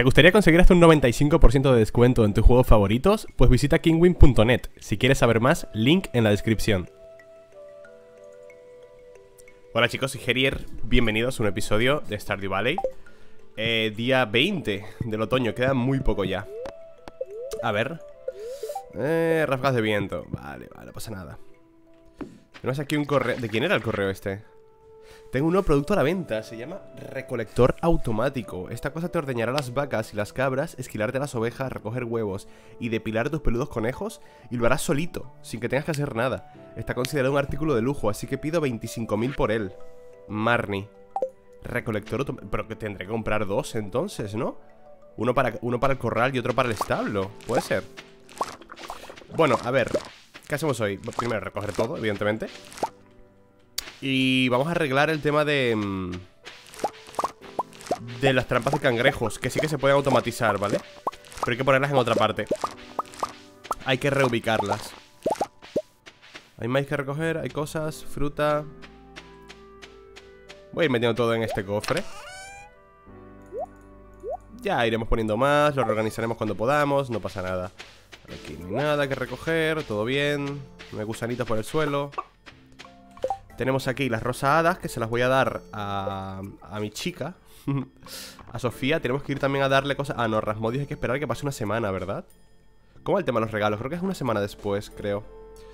¿Te gustaría conseguir hasta un 95% de descuento en tus juegos favoritos? Pues visita kinwin.net. Si quieres saber más, link en la descripción. Hola chicos, soy Gerier. Bienvenidos a un episodio de Stardew Valley. Día 20 del otoño, queda muy poco ya. A ver. Ráfagas de viento. Vale, no pasa nada. Tenemos aquí un correo. ¿De quién era el correo este? Tengo un nuevo producto a la venta, se llama recolector automático. Esta cosa te ordeñará las vacas y las cabras, esquilarte las ovejas, recoger huevos y depilar tus peludos conejos, y lo harás solito, sin que tengas que hacer nada. Está considerado un artículo de lujo, así que pido 25.000 por él. Marnie. Recolector automático. Pero que tendré que comprar dos entonces, ¿no? Uno para el corral y otro para el establo. Puede ser. Bueno, a ver, ¿qué hacemos hoy? Primero recoger todo, evidentemente. Y vamos a arreglar el tema de las trampas de cangrejos, que sí que se pueden automatizar, ¿vale? Pero hay que ponerlas en otra parte. Hay que reubicarlas. Hay maíz que recoger, hay cosas, fruta. Voy a ir metiendo todo en este cofre. Ya iremos poniendo más, lo reorganizaremos cuando podamos, no pasa nada. Aquí no hay nada que recoger, todo bien. No hay gusanitos por el suelo. Tenemos aquí las rosadas, que se las voy a dar a mi chica. A Sofía. Tenemos que ir también a darle cosas. Ah, no, Rasmodius hay que esperar que pase una semana, ¿verdad? ¿Cómo va el tema de los regalos? Creo que es una semana después, creo.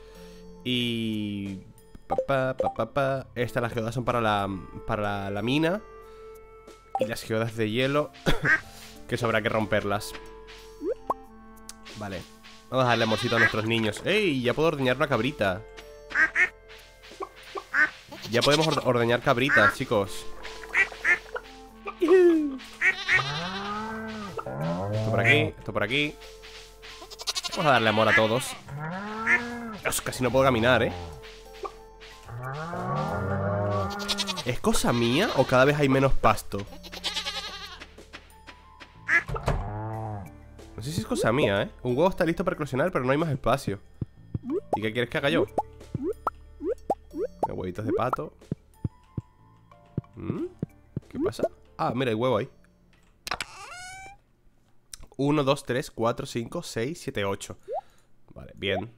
Y... Estas, las geodas son para la mina. Y las geodas de hielo que eso habrá que romperlas. Vale. Vamos a darle amorcito a nuestros niños. ¡Ey! Ya puedo ordeñar una cabrita. Ya podemos ordeñar cabritas, chicos. Esto por aquí, esto por aquí. Vamos a darle amor a todos. Dios, casi no puedo caminar, ¿eh? ¿Es cosa mía o cada vez hay menos pasto? No sé si es cosa mía, ¿eh? Un huevo está listo para eclosionar, pero no hay más espacio. ¿Y qué quieres que haga yo? Huevitos de pato. ¿Qué pasa? Ah, mira, hay huevo ahí. 1, 2, 3, 4, 5, 6, 7, 8. Vale, bien.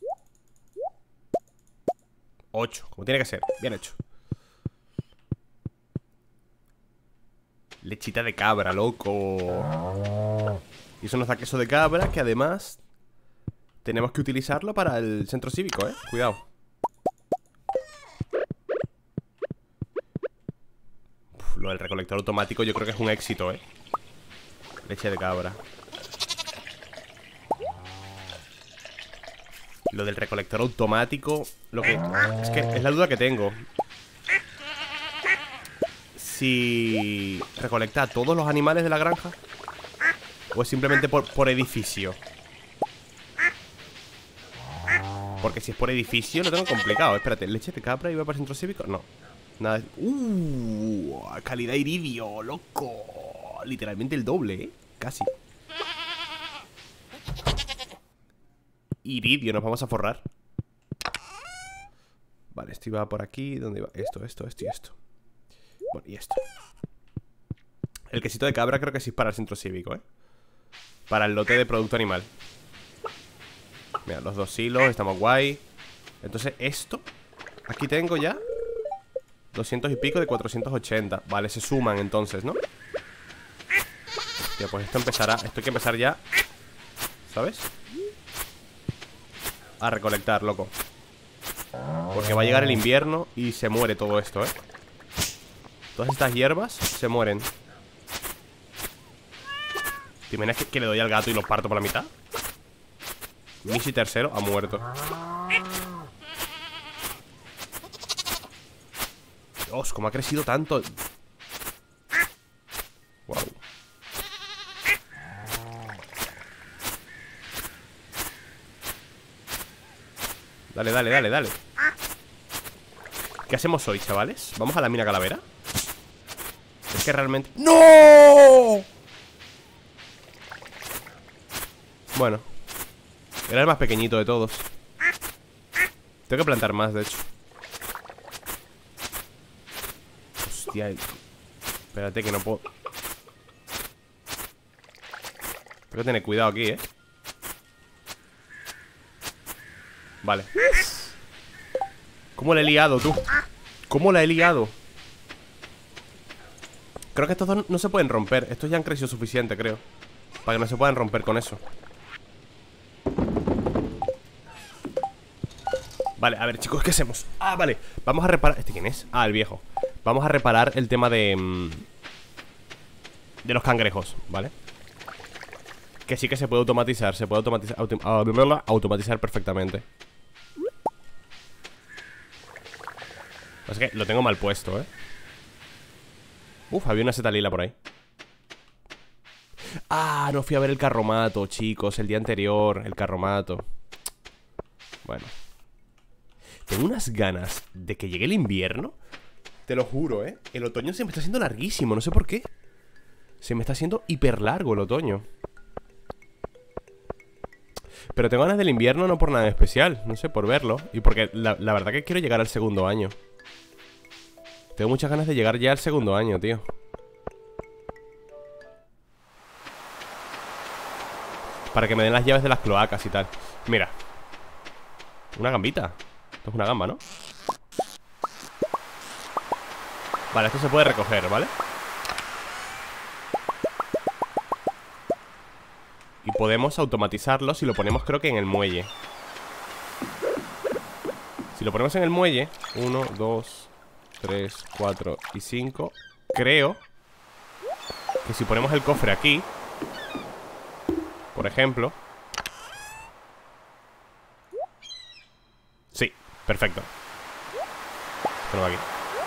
8, como tiene que ser, bien hecho. Lechita de cabra, loco. Y eso nos da queso de cabra, que además tenemos que utilizarlo para el centro cívico, cuidado. Lo del recolector automático yo creo que es un éxito, Leche de cabra. Lo del recolector automático, es que es la duda que tengo. Si recolecta a todos los animales de la granja o es simplemente por edificio. Porque si es por edificio lo tengo complicado. Espérate, leche de cabra iba para el centro cívico. No, nada. Calidad iridio, loco. Literalmente el doble, casi. Iridio, nos vamos a forrar. Vale, esto iba por aquí. ¿Dónde iba? Esto y esto. Bueno, y esto. El quesito de cabra creo que sí es para el centro cívico, para el lote de producto animal. Mira, los dos hilos, estamos guay. Entonces esto, aquí tengo ya 200 y pico de 480. Vale, se suman entonces, ¿no? Hostia, pues esto hay que empezar ya, ¿sabes? A recolectar, loco. Porque va a llegar el invierno y se muere todo esto, Todas estas hierbas se mueren. ¿Te imaginas que le doy al gato y lo parto por la mitad? Mishi tercero ha muerto. Dios, cómo ha crecido tanto. Wow. Dale. ¿Qué hacemos hoy, chavales? ¿Vamos a la mina calavera? Es que realmente... ¡No! Bueno, era el más pequeñito de todos. Tengo que plantar más, de hecho. Hostia, espérate que no puedo. Tengo que tener cuidado aquí, Vale. ¿Cómo la he liado, tú? ¿Cómo la he liado? Creo que estos dos no se pueden romper. Estos ya han crecido suficiente, creo, para que no se puedan romper con eso. Vale, a ver, chicos, ¿qué hacemos? Ah, vale, vamos a reparar... ¿Este quién es? Ah, el viejo. Vamos a reparar el tema de los cangrejos, ¿vale? Que sí que se puede automatizar. Se puede automatizar perfectamente. Es que lo tengo mal puesto, Uf, había una seta lila por ahí. Ah, no fui a ver el carromato, chicos. El día anterior, el carromato. Bueno. Tengo unas ganas de que llegue el invierno. Te lo juro, El otoño se me está haciendo larguísimo, no sé por qué. Se me está haciendo hiper largo el otoño. Pero tengo ganas del invierno no por nada especial. No sé, por verlo. Y porque la verdad que quiero llegar al segundo año. Tengo muchas ganas de llegar ya al segundo año, tío. Para que me den las llaves de las cloacas y tal. Mira. Una gambita. Esto es una gamba, ¿no? Vale, esto se puede recoger, ¿vale? Y podemos automatizarlo si lo ponemos, creo que en el muelle. Si lo ponemos en el muelle 1, 2, 3, 4 y 5. Creo que si ponemos el cofre aquí, por ejemplo. Sí, perfecto. Esto no va aquí.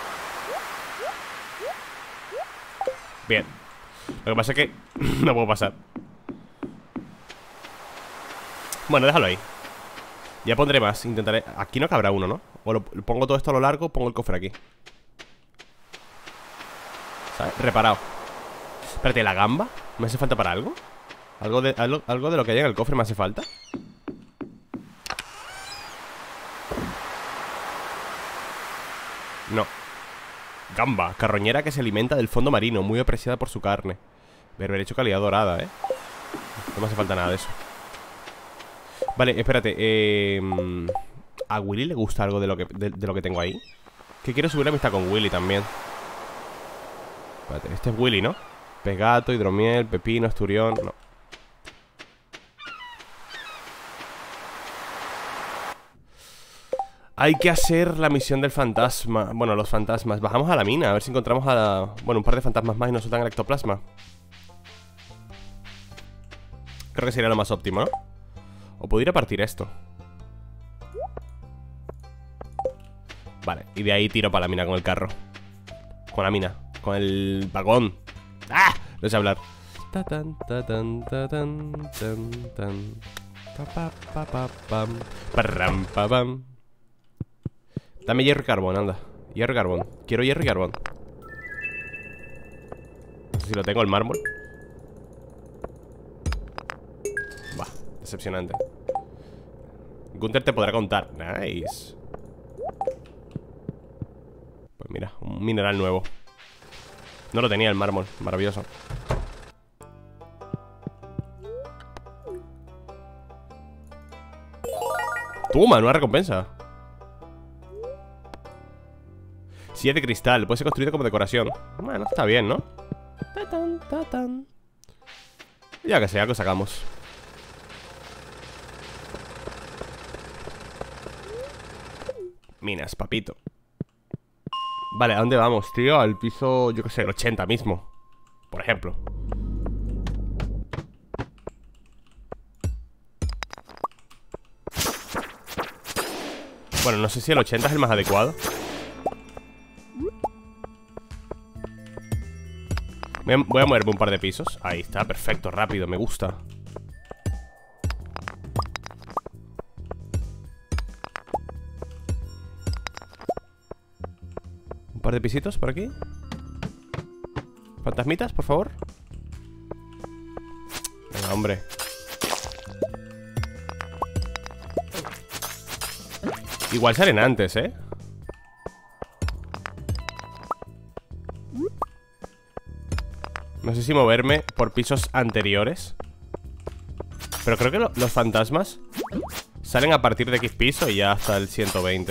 Bien. Lo que pasa es que no puedo pasar. Bueno, déjalo ahí. Ya pondré más, intentaré. Aquí no cabrá uno, ¿no? O lo pongo todo esto a lo largo, pongo el cofre aquí. ¿Sabes? Reparado. Espérate, ¿la gamba? ¿Me hace falta para algo? ¿Algo de lo que hay en el cofre me hace falta? No. Gamba, carroñera que se alimenta del fondo marino, muy apreciada por su carne. Berberecho calidad dorada, No me hace falta nada de eso. Vale, espérate. ¿A Willy le gusta algo de lo que tengo ahí? Que quiero subir la amistad con Willy también. Espérate, este es Willy, ¿no? Pegato, hidromiel, pepino, esturión. No. Hay que hacer la misión del fantasma. Bueno, los fantasmas. Bajamos a la mina, a ver si encontramos bueno, un par de fantasmas más y nos sueltan el ectoplasma. Creo que sería lo más óptimo, ¿no? O puedo ir a partir esto. Vale, y de ahí tiro para la mina con el carro. Con la mina, con el vagón. ¡Ah! No sé hablar. Dame hierro y carbón, anda. Hierro y carbón. Quiero hierro y carbón. No sé si lo tengo, el mármol. Bah, decepcionante. Gunther te podrá contar. Nice. Pues mira, un mineral nuevo. No lo tenía el mármol, maravilloso. Toma, nueva recompensa. Silla de cristal, puede ser construido como decoración. Bueno, está bien, ¿no? Ya que sea, algo sacamos. Minas, papito. Vale, ¿a dónde vamos, tío? Al piso, yo qué sé, el 80 mismo. Por ejemplo. Bueno, no sé si el 80 es el más adecuado. Voy a moverme un par de pisos. Ahí está, perfecto, rápido, me gusta. Un par de pisitos por aquí. Fantasmitas, por favor. Venga, hombre. Igual salen antes, ¿eh? No sé si moverme por pisos anteriores. Pero creo que los fantasmas salen a partir de X piso y ya hasta el 120.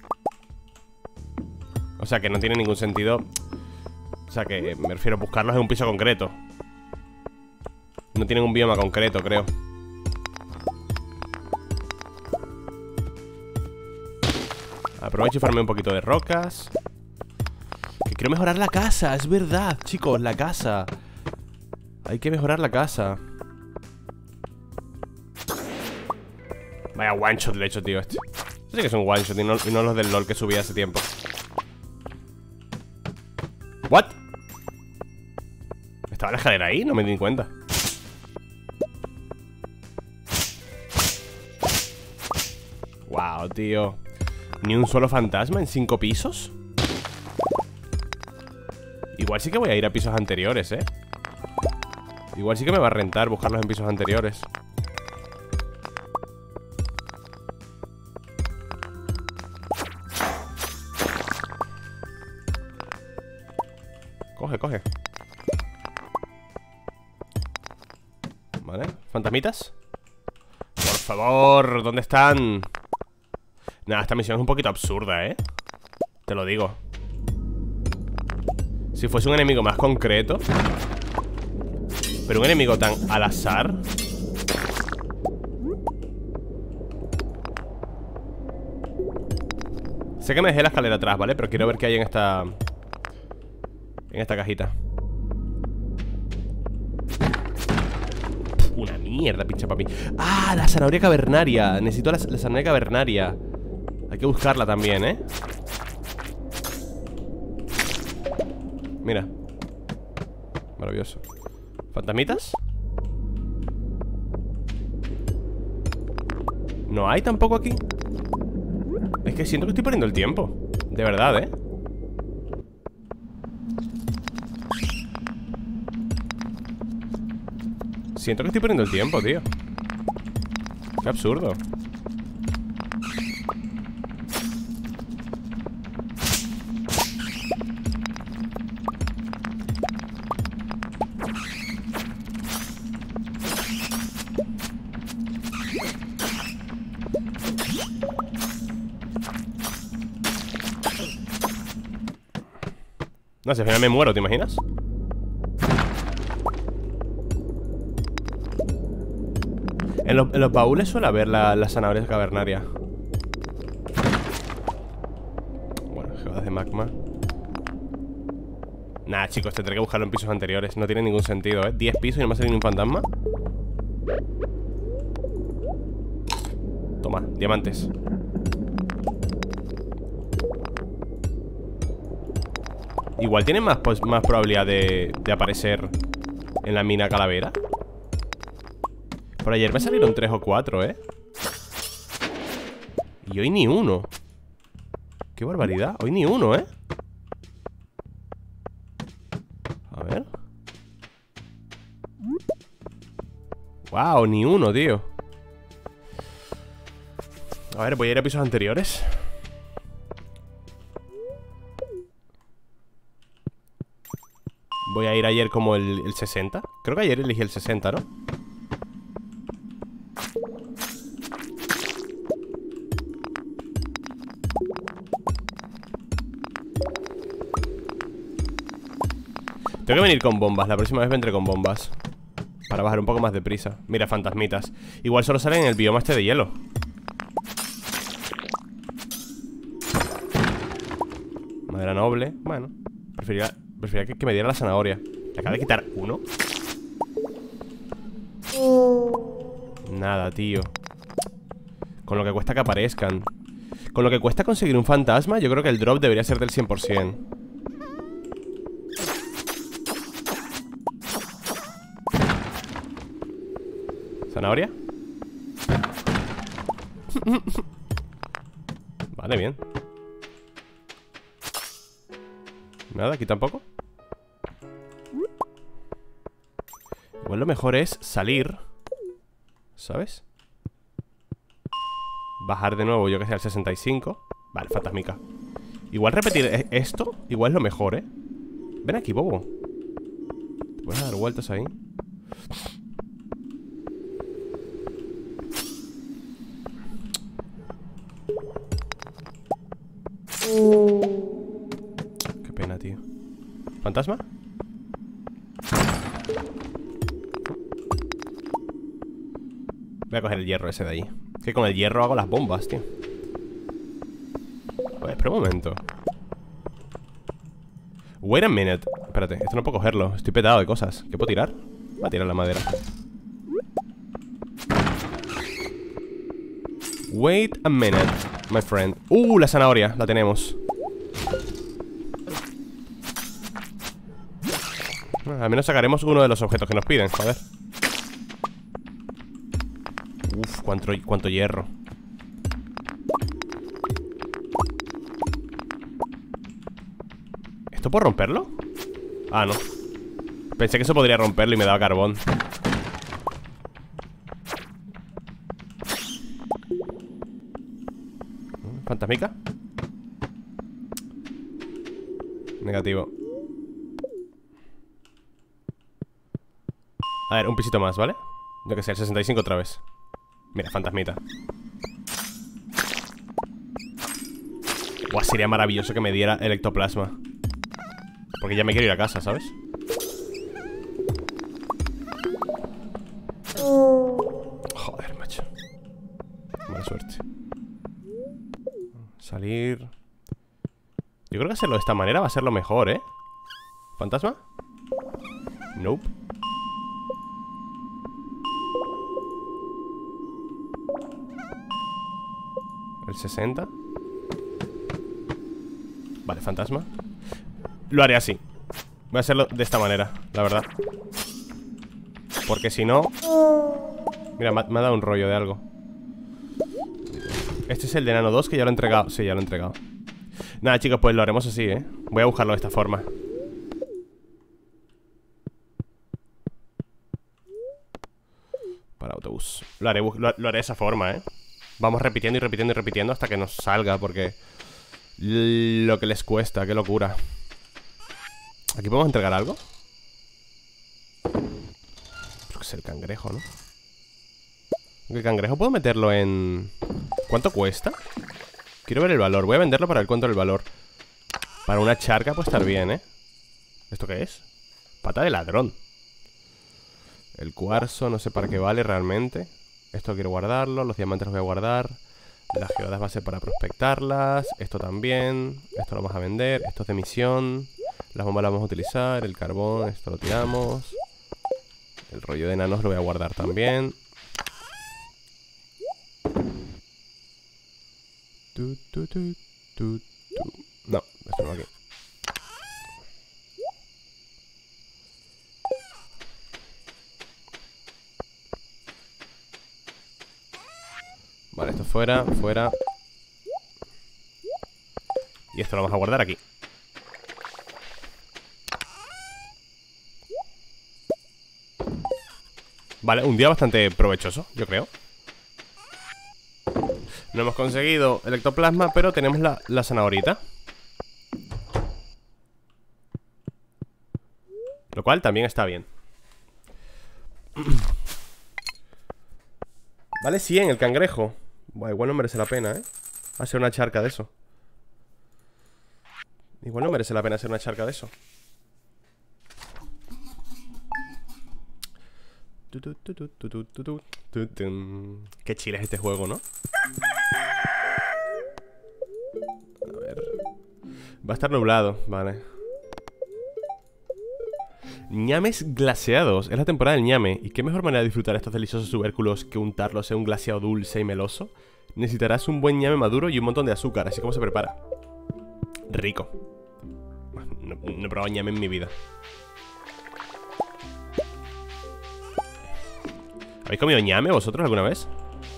O sea que no tiene ningún sentido. O sea que me refiero a buscarlos en un piso concreto. No tienen un bioma concreto, creo. Aprovecho y farmeo un poquito de rocas. Que quiero mejorar la casa, es verdad, chicos, la casa. Hay que mejorar la casa. Vaya one shot le he hecho, tío, este. Sí que es un one shot y no los del LOL que subí hace tiempo. ¿What? ¿Estaba la escalera ahí? No me di cuenta. Wow, tío. ¿Ni un solo fantasma en 5 pisos? Igual sí que voy a ir a pisos anteriores, ¿eh? Igual sí que me va a rentar buscarlos en pisos anteriores. Coge, coge. Vale, fantasmitas. Por favor, ¿dónde están? Nada, esta misión es un poquito absurda, ¿eh? Te lo digo. Si fuese un enemigo más concreto. Pero un enemigo tan al azar. Sé que me dejé la escalera atrás, ¿vale? Pero quiero ver qué hay en esta cajita. Una mierda, pinche papi. ¡Ah! La zanahoria cavernaria. Necesito la zanahoria cavernaria. Hay que buscarla también, ¿eh? Mira. Maravilloso. ¿Fantasmitas? ¿No hay tampoco aquí? Es que siento que estoy perdiendo el tiempo. De verdad, ¿eh? Siento que estoy perdiendo el tiempo, tío. Qué absurdo. No sé, al final me muero, ¿te imaginas? En los baúles suele haber la zanahoria cavernaria. Bueno, geodas de magma. Nah, chicos, tendré que buscarlo en pisos anteriores. No tiene ningún sentido, ¿eh? 10 pisos y no me ha salido ni un fantasma. Toma, diamantes. Igual tienen más probabilidad de aparecer en la mina calavera. Por ayer me salieron 3 o 4, ¿eh? Y hoy ni uno. Qué barbaridad, hoy ni uno, ¿eh? A ver. Wow, ni uno, tío. A ver, voy a ir a pisos anteriores. Voy a ir ayer como el 60. Creo que ayer elegí el 60, ¿no? Tengo que venir con bombas. La próxima vez vendré con bombas para bajar un poco más de prisa. Mira, fantasmitas. Igual solo salen en el bioma este de hielo. Madera noble. Bueno, preferiría que me diera la zanahoria. Le acabo de quitar uno. Nada, tío. Con lo que cuesta que aparezcan. Con lo que cuesta conseguir un fantasma, yo creo que el drop debería ser del 100%. ¿Zanahoria? Vale, bien. Nada, aquí tampoco. Igual lo mejor es salir, ¿sabes? Bajar de nuevo, yo que sé, al 65. Vale, fantasmica. Igual repetir esto, igual es lo mejor, ¿eh? Ven aquí, bobo. ¿Te puedes dar vueltas ahí? Qué pena, tío. ¿Fantasma? Voy a coger el hierro ese de ahí. Que con el hierro hago las bombas, tío. Pues espera un momento. Wait a minute. Espérate, esto no puedo cogerlo. Estoy petado de cosas. ¿Qué puedo tirar? Voy a tirar la madera. Wait a minute, my friend. La zanahoria, la tenemos. Bueno, al menos sacaremos uno de los objetos que nos piden, joder. Uf, cuánto hierro. ¿Esto puedo romperlo? Ah, no. Pensé que eso podría romperlo y me daba carbón. ¿Fantasmica? Negativo. A ver, un pisito más, ¿vale? Yo que sé, el 65 otra vez. Mira, fantasmita. Buah, sería maravilloso que me diera el ectoplasma. Porque ya me quiero ir a casa, ¿sabes? Joder, macho. Mala suerte. Salir. Yo creo que hacerlo de esta manera va a ser lo mejor, ¿eh? ¿Fantasma? Nope. El 60. Vale, fantasma. Lo haré así. Voy a hacerlo de esta manera, la verdad. Porque si no... Mira, me ha dado un rollo de algo. Este es el de Nano 2 que ya lo he entregado. Sí, ya lo he entregado. Nada, chicos, pues lo haremos así, ¿eh? Voy a buscarlo de esta forma. Para autobús. Lo haré de esa forma, ¿eh? Vamos repitiendo y repitiendo y repitiendo hasta que nos salga, porque... Lo que les cuesta, qué locura. ¿Aquí podemos entregar algo? Creo que es el cangrejo, ¿no? El cangrejo puedo meterlo en... ¿Cuánto cuesta? Quiero ver el valor, voy a venderlo para ver cuánto es el valor. Para una charca puede estar bien, ¿eh? ¿Esto qué es? Pata de ladrón. El cuarzo, no sé para qué vale realmente. Esto quiero guardarlo, los diamantes los voy a guardar. Las geodas va a ser para prospectarlas. Esto también, esto lo vamos a vender. Esto es de misión. Las bombas las vamos a utilizar, el carbón, esto lo tiramos. El rollo de enanos lo voy a guardar también. No, esto no va aquí. Vale, esto fuera, fuera. Y esto lo vamos a guardar aquí. Vale, un día bastante provechoso, yo creo. No hemos conseguido el ectoplasma, pero tenemos la zanahorita. Lo cual también está bien. Vale, 100 el cangrejo. Buah, igual no merece la pena, ¿eh? Hacer una charca de eso. Igual no merece la pena hacer una charca de eso. Qué chile es este juego, ¿no? A ver. Va a estar nublado, vale. Ñames glaseados. Es la temporada del ñame. ¿Y qué mejor manera de disfrutar estos deliciosos tubérculos que untarlos en un glaseado dulce y meloso? Necesitarás un buen ñame maduro y un montón de azúcar. Así como se prepara. Rico. No he probado ñame en mi vida. ¿Habéis comido ñame vosotros alguna vez?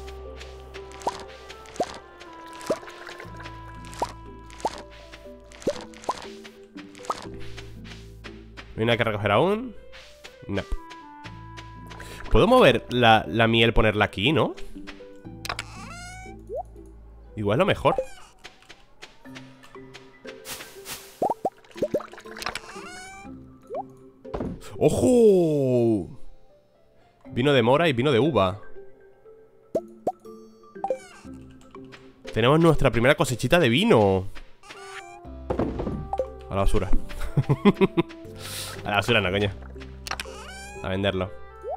¿No hay nada que recoger aún? No. ¿Puedo mover la miel, ponerla aquí, no? Igual es lo mejor. ¡Ojo! Vino de mora y vino de uva. Tenemos nuestra primera cosechita de vino. A la basura. A la basura no, coño. A venderlo.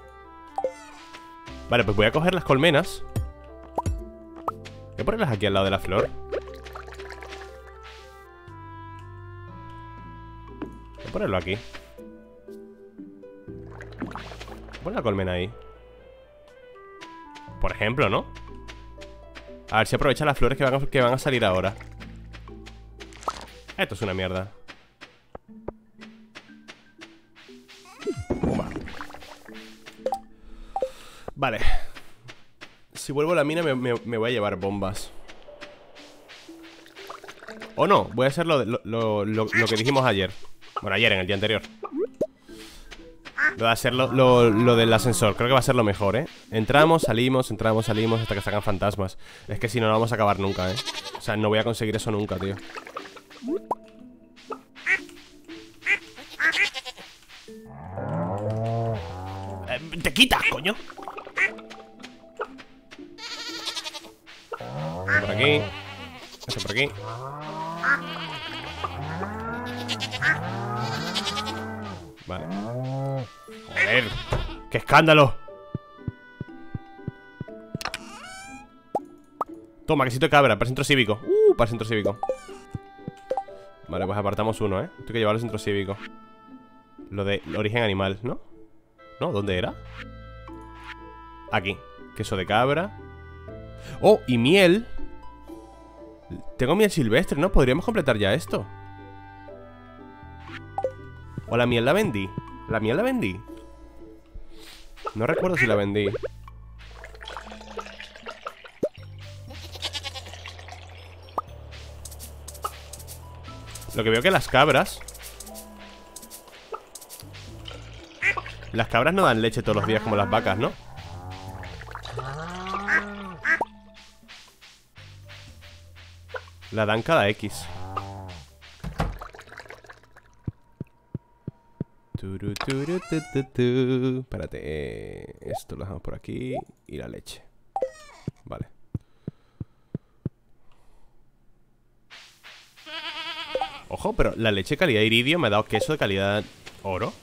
Vale, pues voy a coger las colmenas. Voy a ponerlas aquí al lado de la flor. Voy a ponerlo aquí. Pon la colmena ahí. Por ejemplo, ¿no? A ver si aprovecha las flores que van a salir ahora. Esto es una mierda. Vale. Si vuelvo a la mina me voy a llevar bombas. O no, voy a hacer lo que dijimos ayer. Bueno, ayer, en el día anterior. Lo de hacer lo del ascensor. Creo que va a ser lo mejor, ¿eh? Entramos, salimos hasta que sacan fantasmas. Es que si no, no vamos a acabar nunca, ¿eh? O sea, no voy a conseguir eso nunca, tío. ¡Te quitas, coño! Por aquí. Eso por aquí. Vale. Joder, ¡qué escándalo! Toma, quesito de cabra, para el centro cívico. Para el centro cívico. Vale, pues apartamos uno, ¿eh? Tengo que llevarlo al centro cívico. Lo de origen animal, ¿no? ¿No? ¿Dónde era? Aquí. Queso de cabra. ¡Oh! Y miel. Tengo miel silvestre, ¿no? Podríamos completar ya esto. ¿O la miel la vendí? ¿La miel la vendí? No recuerdo si la vendí. Lo que veo que las cabras no dan leche todos los días como las vacas, ¿no? La dan cada X. Espérate, esto lo dejamos por aquí. Y la leche. Vale. Ojo, pero la leche de calidad iridio me ha dado queso de calidad oro.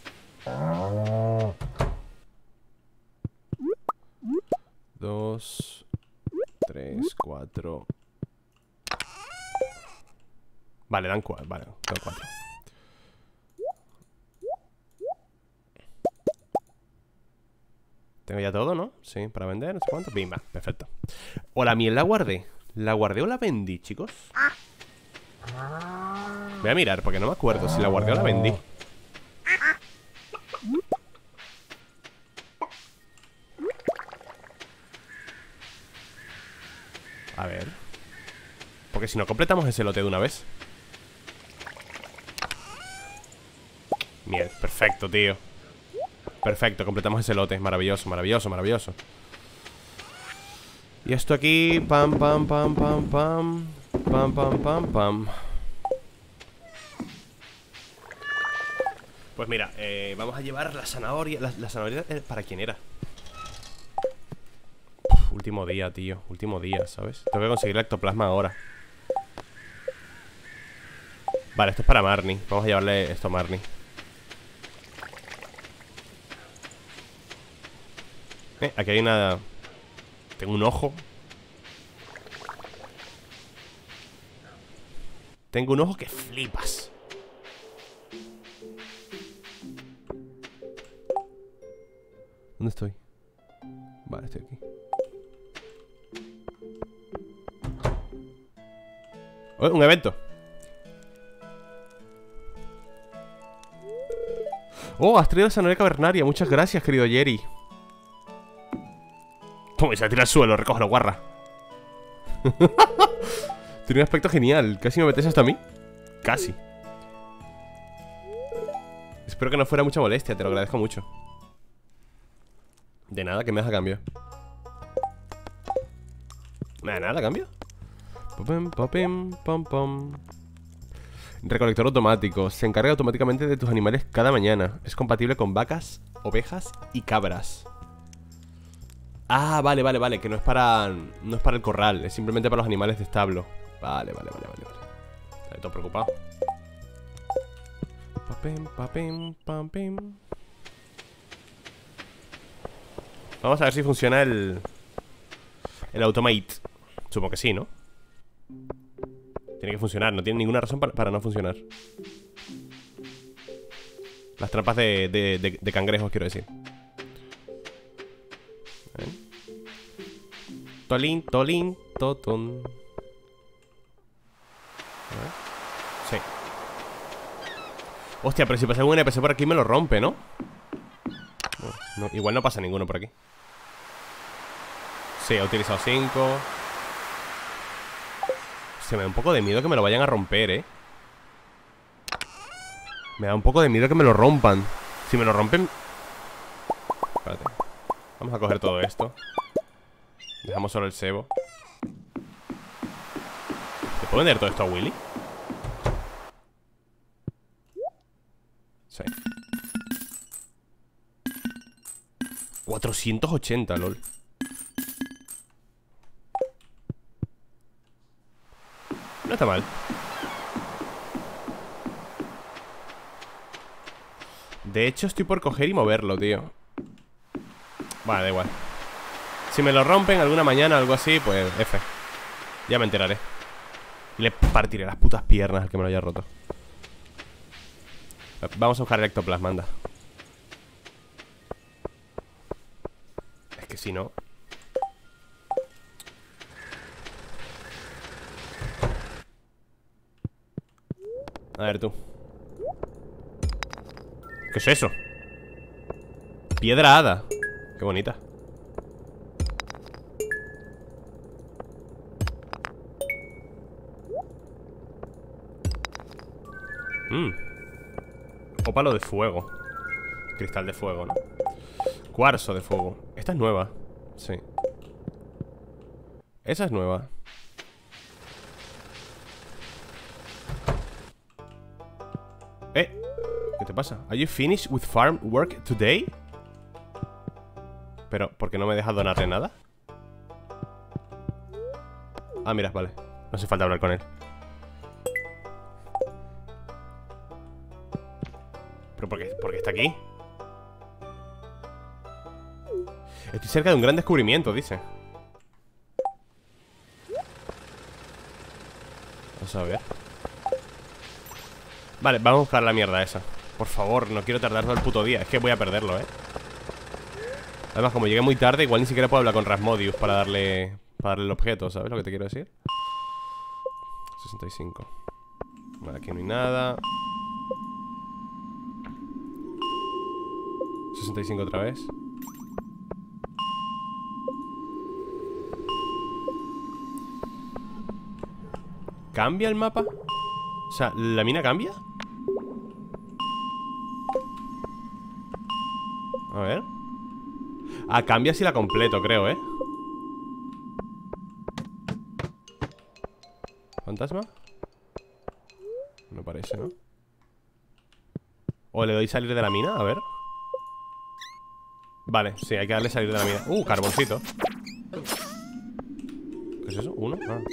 2, 3, 4. Vale, dan 4. Vale, dan 4. Tengo ya todo, ¿no? Sí, para vender, no sé cuánto. Bimba, perfecto. O la miel la guardé. ¿La guardé o la vendí, chicos? Voy a mirar, porque no me acuerdo si la guardé o la vendí. A ver. Porque si no completamos ese lote de una vez. Miel, perfecto, tío. Perfecto, completamos ese lote. Maravilloso, maravilloso, maravilloso. Y esto aquí. Pam, pam, pam, pam, pam. Pam, pam, pam, pam. Pues mira, vamos a llevar la zanahoria. La zanahoria, ¿para quién era? Último día, tío. Último día, ¿sabes? Tengo que conseguir el ectoplasma ahora. Vale, esto es para Marnie. Vamos a llevarle esto a Marnie. Aquí hay una... Tengo un ojo. Tengo un ojo que flipas. ¿Dónde estoy? Vale, estoy aquí. Oh, un evento. Oh, has traído la zanahoria cavernaria. Muchas gracias, querido Jerry. Toma, se tira al suelo, recógelo, guarra. Tiene un aspecto genial. Casi me metes hasta a mí. Casi. Espero que no fuera mucha molestia, te lo agradezco mucho. De nada, que me das a cambio. ¿Me da nada a cambio? Recolector automático. Se encarga automáticamente de tus animales cada mañana. Es compatible con vacas, ovejas y cabras. Ah, vale, vale, vale. Que no es para el corral. Es simplemente para los animales de establo. Vale, vale, vale, vale, vale. Estoy todo preocupado. Papim, papim, papim. Vamos a ver si funciona el automate. Supongo que sí, ¿no? Tiene que funcionar, no tiene ninguna razón para no funcionar. Las trampas de cangrejos, quiero decir. Tolín, tolín, totón. Sí. Hostia, pero si pasa algún NPC por aquí me lo rompe, ¿no? No, igual no pasa ninguno por aquí. Sí, ha utilizado 5. Se me da un poco de miedo que me lo vayan a romper, ¿eh? Me da un poco de miedo que me lo rompan. Si me lo rompen... Espérate. Vamos a coger todo esto. Dejamos solo el cebo. ¿Se puede vender todo esto a Willy? Sí. 480, lol. No está mal. De hecho, estoy por coger y moverlo, tío. Vale, da igual. Si me lo rompen alguna mañana o algo así, pues F. Ya me enteraré. Y le partiré las putas piernas al que me lo haya roto. Vamos a buscar el ectoplasma, anda. Es que si no... A ver tú. ¿Qué es eso? Piedra hada. Qué bonita. Ópalo de fuego. Cristal de fuego, ¿no? Cuarzo de fuego. Esta es nueva. Sí. Esa es nueva. ¿Qué te pasa? ¿Are you finished with farm work today? Pero, ¿por qué no me dejas donarle nada? Ah, mira, vale. No hace falta hablar con él. ¿Pero por qué está aquí? Estoy cerca de un gran descubrimiento, dice. Vamos a ver. Vale, vamos a buscar la mierda esa. Por favor, no quiero tardar todo el puto día. Es que voy a perderlo, ¿eh? Además, como llegué muy tarde, igual ni siquiera puedo hablar con Rasmodius para darle el objeto, ¿sabes lo que te quiero decir? 65. Vale, aquí no hay nada. 65 otra vez. ¿Cambia el mapa? O sea, ¿la mina cambia? A ver. Ah, cambia si la completo, creo, ¿eh? ¿Fantasma? No parece, ¿no? O le doy salir de la mina, a ver. Vale, sí, hay que darle salir de la mina. Carboncito. ¿Qué es eso? ¿Uno? Ah.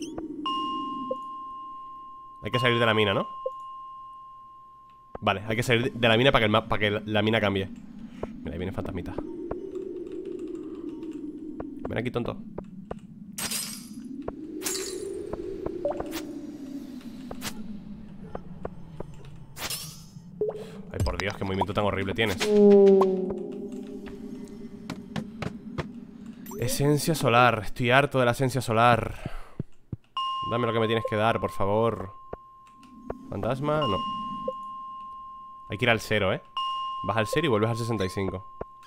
Hay que salir de la mina, ¿no? Vale, hay que salir de la mina para que la mina cambie. Mira, ahí viene fantasmita. Ven aquí, tonto. Ay, por Dios, qué movimiento tan horrible tienes. Esencia solar. Estoy harto de la esencia solar. Dame lo que me tienes que dar, por favor. ¿Fantasma? No. Hay que ir al 0, ¿eh? Vas al 0 y vuelves al 65.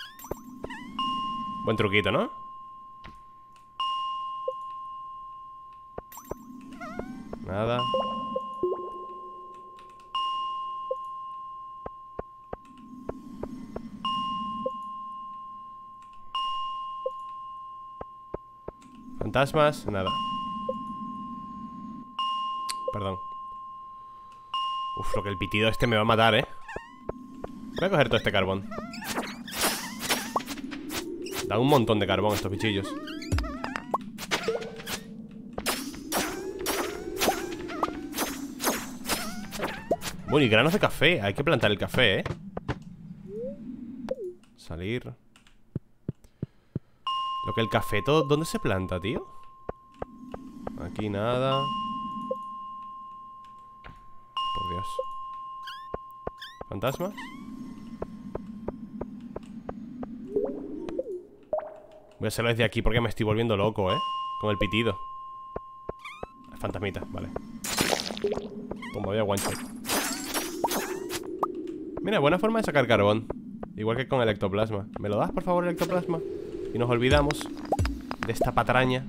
Buen truquito, ¿no? Nada. Fantasmas, nada. Perdón. Uf, lo que el pitido este me va a matar, ¿eh? Voy a coger todo este carbón. Dan un montón de carbón estos bichillos. Bueno, y granos de café. Hay que plantar el café, ¿eh? Salir. Lo que el café, todo. ¿Dónde se planta, tío? Aquí nada. Por Dios. ¿Fantasmas? Voy a hacerlo desde aquí porque me estoy volviendo loco, ¿eh? Con el pitido. Fantasmita, vale. Toma, voy a one shot. Mira, buena forma de sacar carbón. Igual que con el ectoplasma. ¿Me lo das, por favor, el ectoplasma? Y nos olvidamos de esta patraña.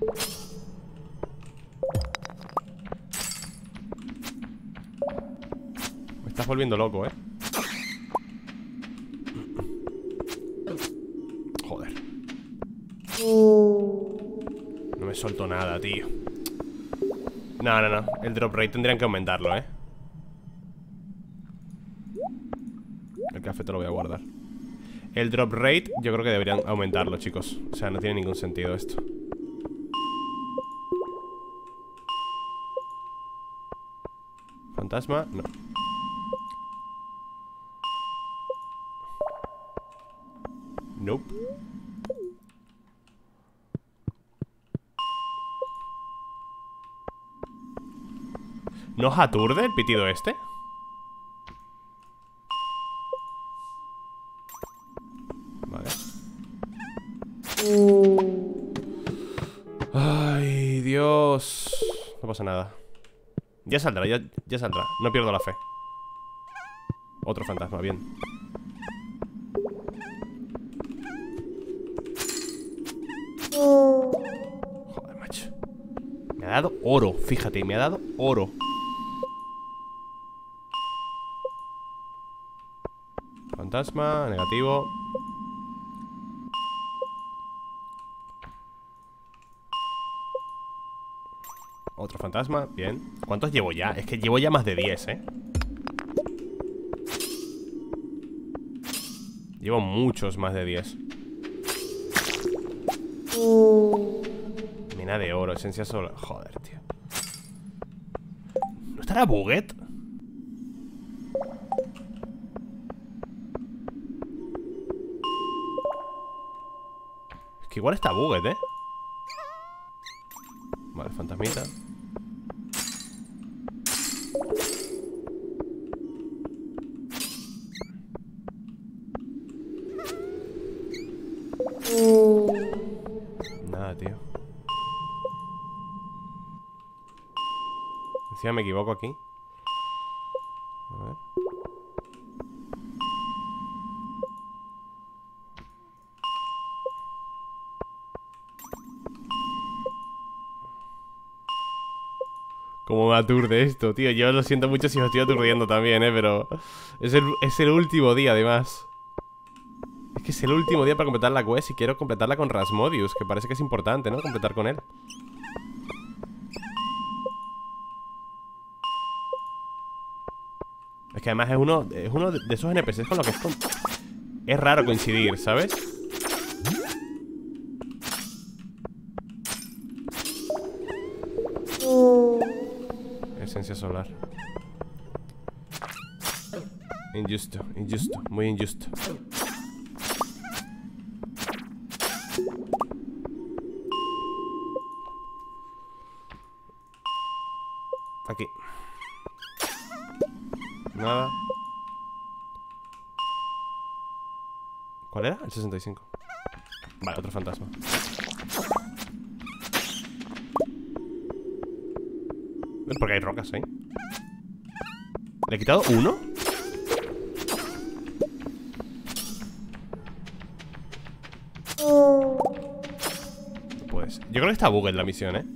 Me estás volviendo loco, ¿eh? Joder. No me suelto nada, tío. No. El drop rate tendrían que aumentarlo, ¿eh? El café te lo voy a guardar. El drop rate yo creo que deberían aumentarlo, chicos. O sea, no tiene ningún sentido esto. ¿Fantasma? No. Nope. ¿No os aturde el pitido este? Vale. Ay, Dios. No pasa nada. Ya saldrá, ya saldrá. No pierdo la fe. Otro fantasma, bien. Joder, macho. Me ha dado oro, fíjate, me ha dado oro. Fantasma, negativo. Otro fantasma, bien. ¿Cuántos llevo ya? Es que llevo ya más de 10, ¿eh? Llevo muchos más de 10. Mina de oro, esencia solar. Joder, tío. ¿No estará Buget? Es que igual está Buget, ¿eh? Vale, fantasmita. Nada, tío. Encima me equivoco aquí. A ver. Cómo me aturde esto, tío. Yo lo siento mucho si os estoy aturdiendo también, pero es el último día, además. Es que es el último día para completar la quest y quiero completarla con Rasmodius, que parece que es importante, ¿no? Completar con él. Es que además es uno de esos NPCs con los que es raro coincidir, ¿sabes? Esencia solar. Injusto, muy injusto. Aquí. Nada. ¿Cuál era? El 65. Vale, otro fantasma. ¿Ves? Porque hay rocas ahí. ¿Le he quitado uno? No puede ser. Yo creo que está bug en la misión, ¿eh?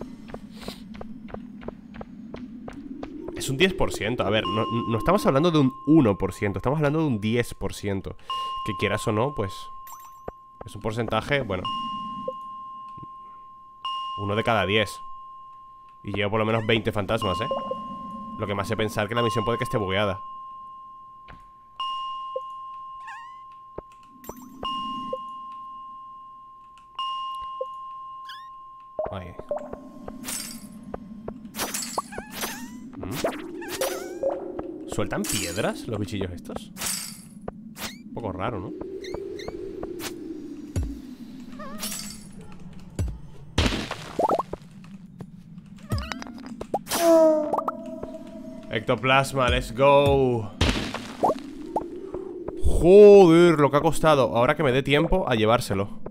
Es un 10%. A ver, no estamos hablando de un 1%. Estamos hablando de un 10%. Que quieras o no, pues es un porcentaje, bueno, 1 de cada 10. Y llevo por lo menos 20 fantasmas, ¿eh? Lo que me hace pensar que la misión puede que esté bugueada. Ahí. ¿Sueltan piedras los bichillos estos? Un poco raro, ¿no? Ectoplasma, let's go. Joder, lo que ha costado. Ahora que me dé tiempo a llevárselo.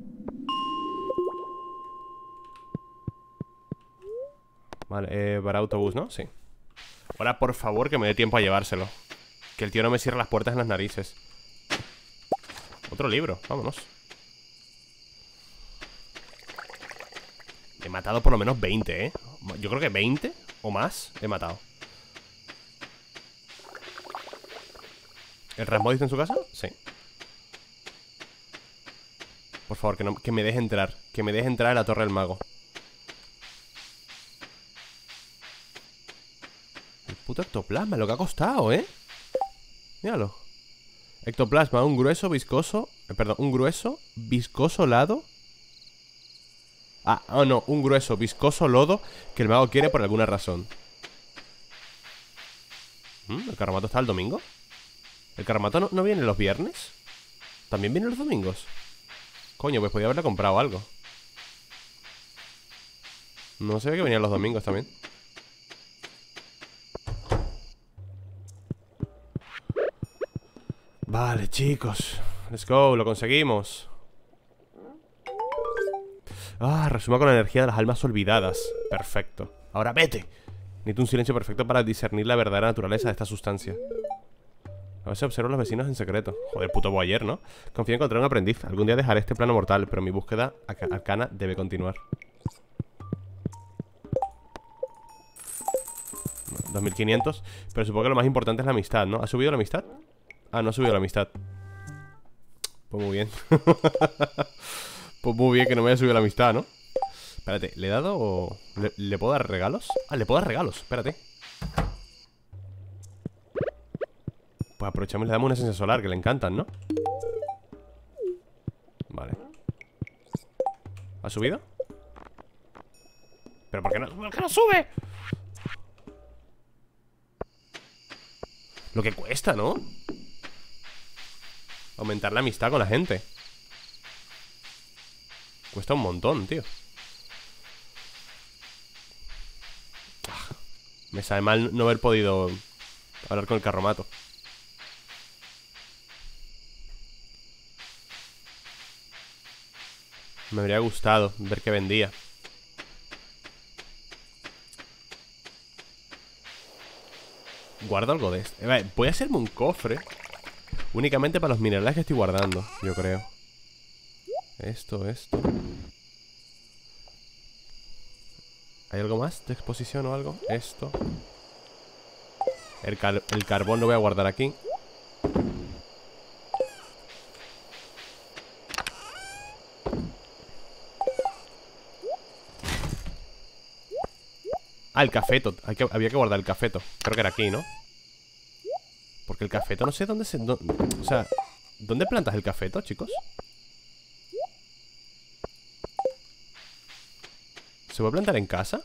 Vale, para autobús, ¿no? Sí. Ahora, por favor, que me dé tiempo a llevárselo. Que el tío no me cierre las puertas en las narices. Otro libro, vámonos. He matado por lo menos 20, ¿eh? Yo creo que 20 o más he matado. ¿El Rasmodis en su casa? Sí. Por favor, que me deje entrar. Que me deje entrar en la Torre del Mago. El puto ectoplasma, lo que ha costado, ¿eh? Míralo. Ectoplasma, un grueso, viscoso. Perdón, un grueso, viscoso lado. Oh no, un grueso, viscoso lodo que el mago quiere por alguna razón. ¿El carromato está el domingo? ¿El carromato no viene los viernes? ¿También viene los domingos? Coño, pues podía haberle comprado algo. No sé que venían los domingos también. Vale, chicos. Let's go, lo conseguimos. Resuma con la energía de las almas olvidadas. Perfecto. Ahora vete. Necesito un silencio perfecto para discernir la verdadera naturaleza de esta sustancia. A veces observo a los vecinos en secreto. Joder, puto boyer, ¿no? Confío en encontrar un aprendiz. Algún día dejaré este plano mortal, pero mi búsqueda arcana debe continuar. 2500. Pero supongo que lo más importante es la amistad, ¿no? ¿Ha subido la amistad? No ha subido la amistad. Pues muy bien. Pues muy bien que no me haya subido la amistad, ¿no? Espérate, ¿le he dado o...? ¿Le puedo dar regalos? Le puedo dar regalos, espérate. Pues aprovechamos y le damos una esencia solar, que le encantan, ¿no? Vale. ¿Ha subido? ¿Pero por qué no sube? Lo que cuesta, ¿no? Aumentar la amistad con la gente. Cuesta un montón, tío. Me sabe mal no haber podido hablar con el carromato. Me habría gustado ver qué vendía. Guardo algo de esto. Voy a hacerme un cofre únicamente para los minerales que estoy guardando, yo creo. Esto. ¿Hay algo más de exposición o algo? Esto. El carbón lo voy a guardar aquí. El cafeto. Había que guardar el cafeto. Creo que era aquí, ¿no? Porque el cafeto no sé dónde se... o sea, ¿dónde plantas el cafeto, chicos? ¿Se puede plantar en casa?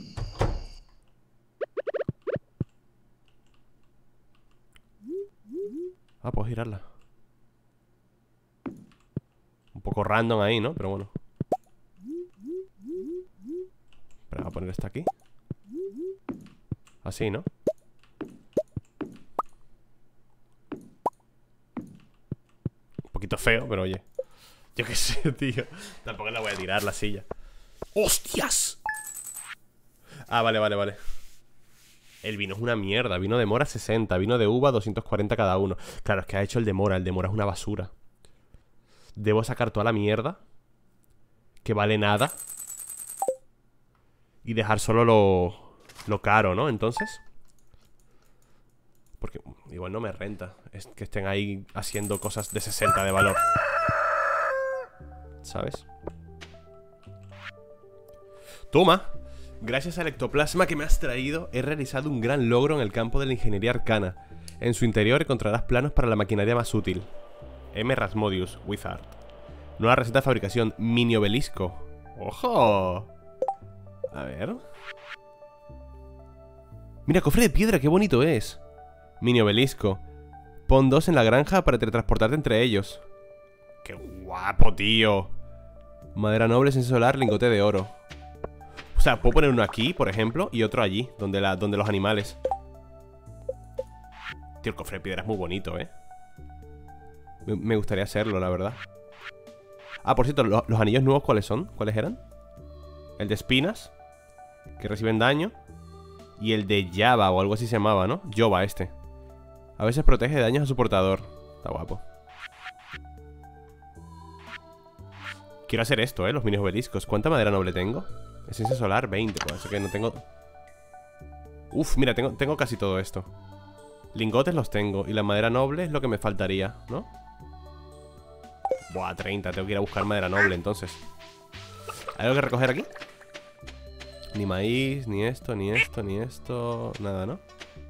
Puedo girarla. Un poco random ahí, ¿no? Pero bueno. Pero voy a poner esta aquí. Así, ¿no? Un poquito feo, pero oye. Yo qué sé, tío. Tampoco la voy a tirar la silla. ¡Hostias! Vale. El vino es una mierda. Vino de mora 60, vino de uva 240 cada uno. Claro, es que ha hecho el de mora. El de mora es una basura. Debo sacar toda la mierda que vale nada y dejar solo lo caro, ¿no? Entonces, porque igual no me renta es que estén ahí haciendo cosas de 60 de valor, ¿sabes? Toma. Gracias al ectoplasma que me has traído, he realizado un gran logro en el campo de la ingeniería arcana. En su interior encontrarás planos para la maquinaria más útil. M. Rasmodius, Wizard. Nueva receta de fabricación, mini obelisco. ¡Ojo! A ver. Mira, cofre de piedra, qué bonito es. Mini obelisco. Pon 2 en la granja para teletransportarte entre ellos. ¡Qué guapo, tío! Madera noble, esencia solar, lingote de oro. O sea, puedo poner uno aquí, por ejemplo, y otro allí, donde los animales. Tío, el cofre de piedra es muy bonito, ¿eh? Me gustaría hacerlo, la verdad. Ah, por cierto, los anillos nuevos, ¿cuáles son? ¿Cuáles eran? El de espinas, que reciben daño. Y el de Java, o algo así se llamaba, ¿no? Jova este. A veces protege de daños a su portador. Está guapo. Quiero hacer esto, los mini obeliscos. ¿Cuánta madera noble tengo? Esencia solar, 20, pues así que no tengo... Uf, mira, tengo casi todo esto. Lingotes los tengo. Y la madera noble es lo que me faltaría, ¿no? Buah, 30, tengo que ir a buscar madera noble entonces. ¿Hay algo que recoger aquí? Ni maíz, ni esto, ni esto, ni esto. Nada, ¿no?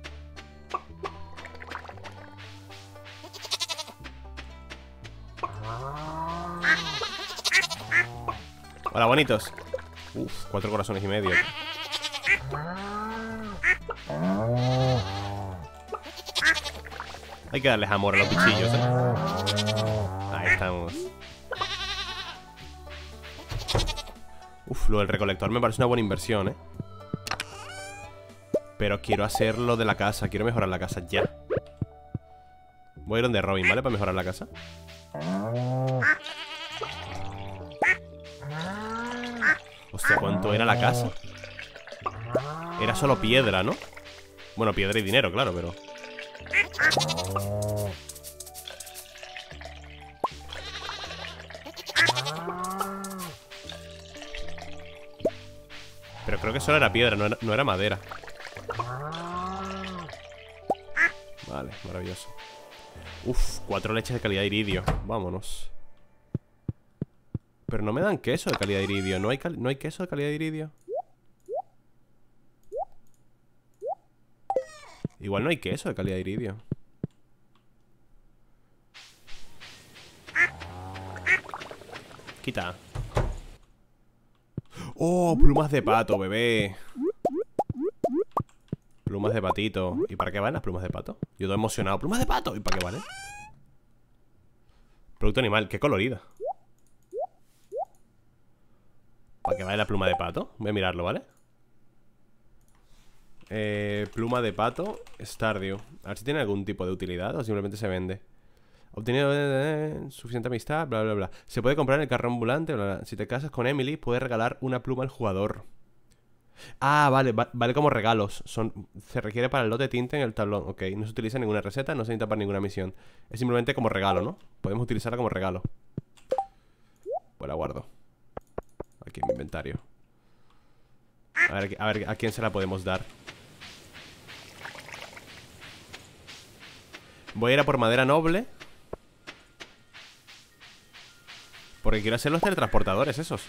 Hola, bonitos. Uf, 4 corazones y medio. Hay que darles amor a los bichillos, Ahí estamos. Uf, lo del recolector me parece una buena inversión, Pero quiero hacer lo de la casa. Quiero mejorar la casa ya. Voy a ir donde Robin, ¿vale? Para mejorar la casa. Hostia, ¿cuánto era la casa? Era solo piedra, ¿no? Bueno, piedra y dinero, claro, pero... Pero creo que solo era piedra, no era madera. Vale, maravilloso. Uf, 4 leches de calidad iridio. Vámonos. Pero no me dan queso de calidad iridio. ¿No hay queso de calidad iridio? Igual no hay queso de calidad iridio. Quita. ¡Oh! Plumas de pato, bebé. Plumas de patito. ¿Y para qué van las plumas de pato? Yo todo emocionado. ¿Plumas de pato? ¿Y para qué valen? Producto animal. ¡Qué colorida! ¿Para qué vale la pluma de pato? Voy a mirarlo, ¿vale? Pluma de pato Stardew. A ver si tiene algún tipo de utilidad o simplemente se vende. Obtenido suficiente amistad, bla, bla, bla. Se puede comprar en el carro ambulante, bla, bla. Si te casas con Emily, puedes regalar una pluma al jugador. Ah, vale como regalos. Se requiere para el lote de tinte en el tablón. Ok, no se utiliza ninguna receta, no se necesita para ninguna misión. Es simplemente como regalo, ¿no? Podemos utilizarla como regalo. Pues la guardo aquí en mi inventario. A ver a quién se la podemos dar. Voy a ir a por madera noble, porque quiero hacer los teletransportadores esos.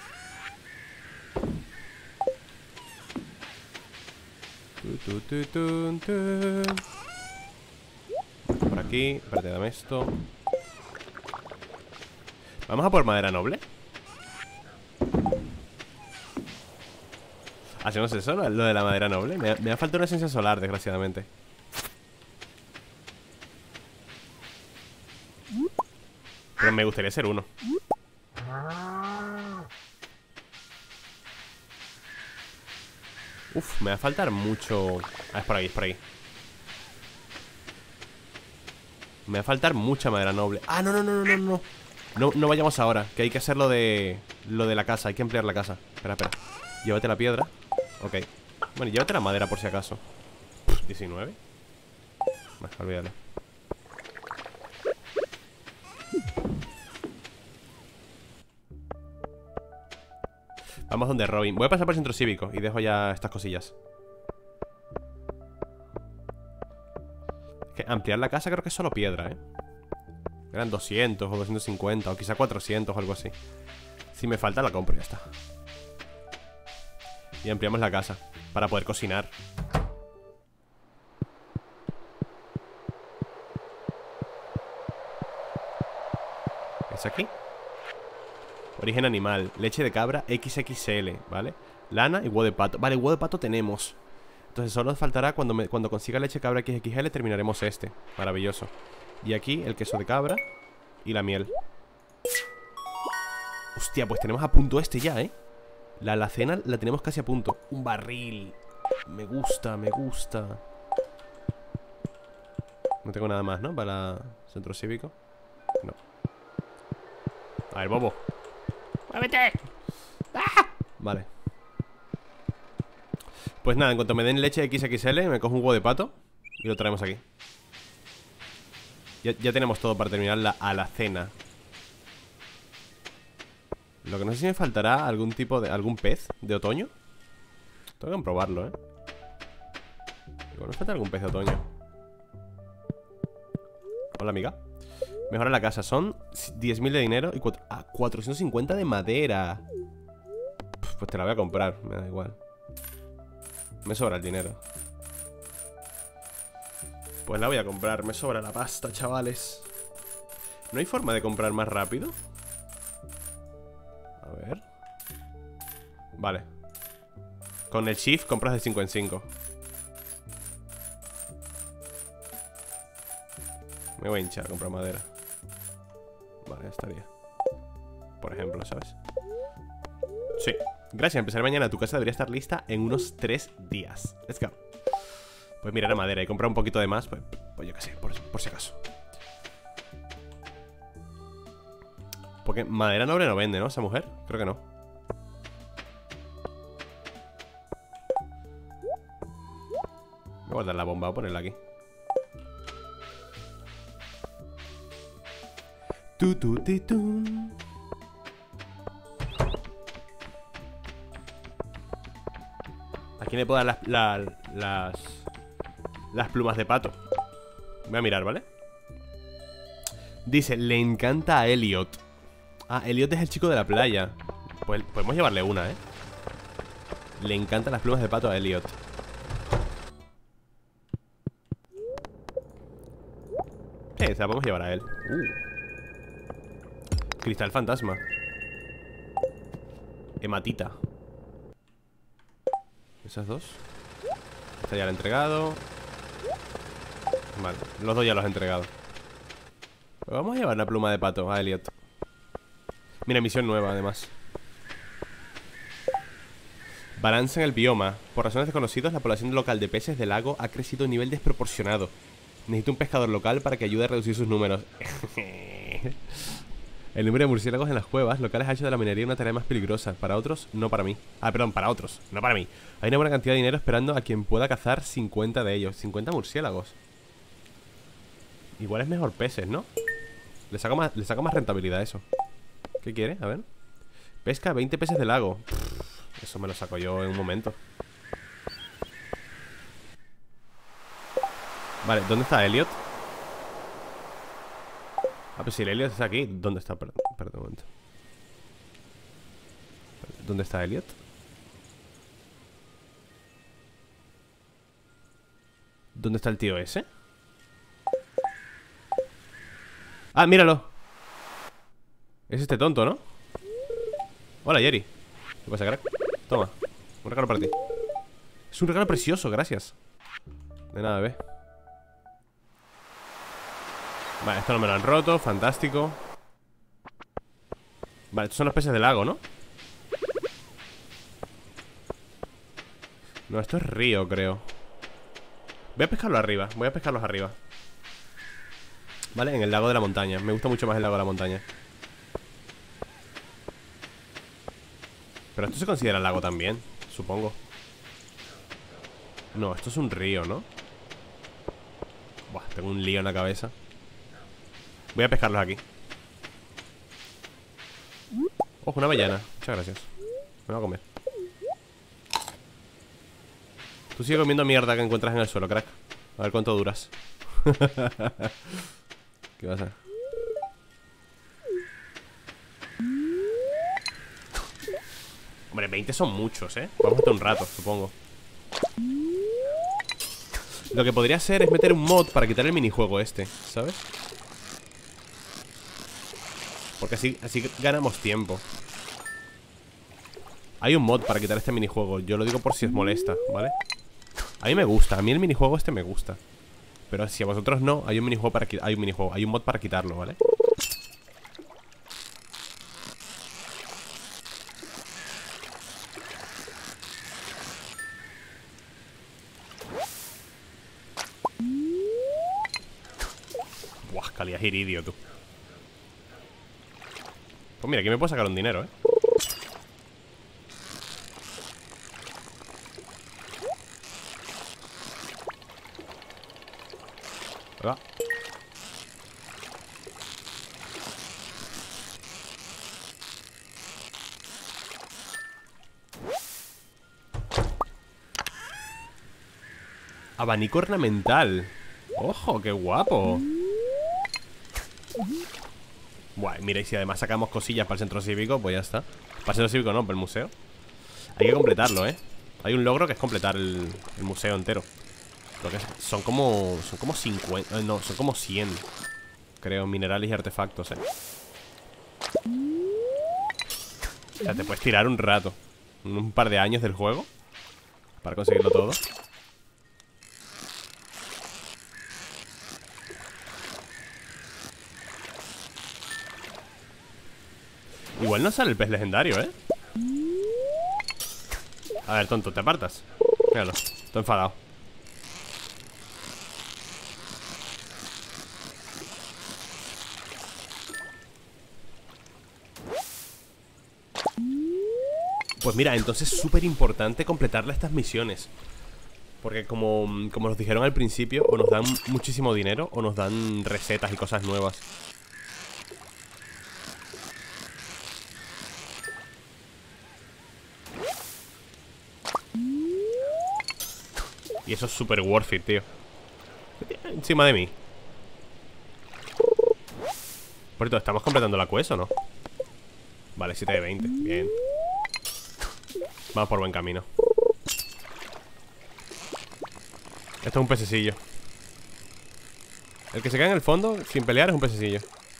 Por aquí, espérate, dame esto. Vamos a por madera noble. ¿Hacemos eso? Lo de la madera noble. Me ha faltado una esencia solar, desgraciadamente. Pero me gustaría ser uno. Uf, me va a faltar mucho. Ah, es por ahí, es por ahí. Me va a faltar mucha madera noble. Ah, no vayamos ahora, que hay que hacer lo de la casa. Hay que ampliar la casa. Espera. Llévate la piedra. Ok. Bueno, y llévate la madera por si acaso. 19. Olvídalo. Vamos donde Robin. Voy a pasar por el centro cívico y dejo ya estas cosillas. Es que ampliar la casa creo que es solo piedra, Eran 200 o 250 o quizá 400 o algo así. Si me falta la compro y ya está. Y ampliamos la casa para poder cocinar. ¿Es aquí? Origen animal, leche de cabra XXL, ¿vale? Lana y huevo de pato. Vale, huevo de pato tenemos. Entonces solo nos faltará cuando consiga leche cabra XXL terminaremos este. Maravilloso. Y aquí el queso de cabra y la miel. Hostia, pues tenemos a punto este ya, ¿eh? La alacena la tenemos casi a punto. Un barril. Me gusta, me gusta. No tengo nada más, ¿no? Para el centro cívico. No. A ver, bobo. ¡Muévete! ¡Ah! Vale. Pues nada, en cuanto me den leche XXL, me cojo un huevo de pato y lo traemos aquí. Ya tenemos todo para terminar la alacena. Lo que no sé si me faltará algún tipo de... algún pez de otoño. Tengo que comprobarlo, ¿eh? Igual me falta algún pez de otoño. Hola, amiga. Mejora la casa. Son 10.000 de dinero y 450 de madera. Pues te la voy a comprar. Me da igual. Me sobra el dinero. Pues la voy a comprar. Me sobra la pasta, chavales. ¿No hay forma de comprar más rápido? A ver. Vale. Con el shift compras de 5 en 5. Me voy a hinchar a comprar madera. Vale, ya estaría. Por ejemplo, ¿sabes? Sí. Gracias, empezar mañana. Tu casa debería estar lista en unos 3 días. Let's go. Pues mirar la madera y comprar un poquito de más. Pues yo qué sé, por si acaso. Porque madera noble no vende, ¿no? Esa mujer. Creo que no. Voy a guardar la bomba. Voy a ponerla aquí. ¿A quién le puedo dar las plumas de pato? Voy a mirar, ¿vale? Dice, le encanta a Elliot. Ah, Elliot es el chico de la playa. Pues podemos llevarle una, ¿eh? Le encantan las plumas de pato a Elliot. Sí, se la podemos llevar a él. Cristal fantasma. Hematita. Esas dos. Esta ya la he entregado. Vale, los dos ya los he entregado. Pues vamos a llevar la pluma de pato a Elliot. Mira, misión nueva además. Balance en el bioma. Por razones desconocidas, la población local de peces del lago ha crecido a un nivel desproporcionado. Necesito un pescador local para que ayude a reducir sus números. El número de murciélagos en las cuevas locales ha hecho de la minería una tarea más peligrosa. Para otros, no para mí. Ah, perdón, para otros, no para mí. Hay una buena cantidad de dinero esperando a quien pueda cazar 50 de ellos. 50 murciélagos. Igual es mejor peces, ¿no? Le saco más rentabilidad a eso. ¿Qué quiere? A ver. Pesca 20 peces de lago. Eso me lo saco yo en un momento. Vale, ¿dónde está Elliot? Ah, pues si el Elliot está aquí. ¿Dónde está? Perdón un momento. ¿Dónde está Elliot? ¿Dónde está el tío ese? Ah, míralo. Es este tonto, ¿no? Hola, Jerry. ¿Qué pasa, crack? Toma, un regalo para ti. Es un regalo precioso, gracias. De nada, bebé. Vale, esto no me lo han roto, fantástico. Vale, estos son los peces del lago, ¿no? No, esto es río, creo. Voy a pescarlo arriba, voy a pescarlos arriba. Vale, en el lago de la montaña. Me gusta mucho más el lago de la montaña. Pero esto se considera lago también, supongo. No, esto es un río, ¿no? Buah, tengo un lío en la cabeza. Voy a pescarlos aquí. Ojo, una avellana. Muchas gracias. Me voy a comer. Tú sigue comiendo mierda que encuentras en el suelo, crack. A ver cuánto duras. ¿Qué pasa? Hombre, 20 son muchos, ¿eh? Vamos a estar un rato, supongo. Lo que podría hacer es meter un mod para quitar el minijuego este, ¿sabes? Porque así ganamos tiempo. Hay un mod para quitar este minijuego. Yo lo digo por si os molesta, ¿vale? A mí me gusta, a mí el minijuego este me gusta. Pero si a vosotros no, hay un minijuego para hay un mod para quitarlo, ¿vale? Buah, calidad iridio, tú. Pues mira, aquí me puedo sacar un dinero, ¿eh? Hola. Abanico ornamental. ¡Ojo, qué guapo! Buah, mira, y si además sacamos cosillas para el centro cívico, pues ya está. Para el centro cívico no, para el museo. Hay que completarlo, ¿eh? Hay un logro que es completar el museo entero. Porque son como 50, no, son como 100, creo, minerales y artefactos, ¿eh? O sea, te puedes tirar un rato, un par de años del juego para conseguirlo todo. Igual no sale el pez legendario, ¿eh? A ver, tonto, te apartas. Míralo, estoy enfadado. Pues mira, entonces es súper importante completarle estas misiones. Porque como nos dijeron al principio, o nos dan muchísimo dinero o nos dan recetas y cosas nuevas. Y eso es súper worth it, tío. Encima de mí. Por cierto, ¿estamos completando la quest o no? Vale, 7 de 20, bien. Vamos por buen camino. Esto es un pececillo. El que se queda en el fondo sin pelear es un pececillo.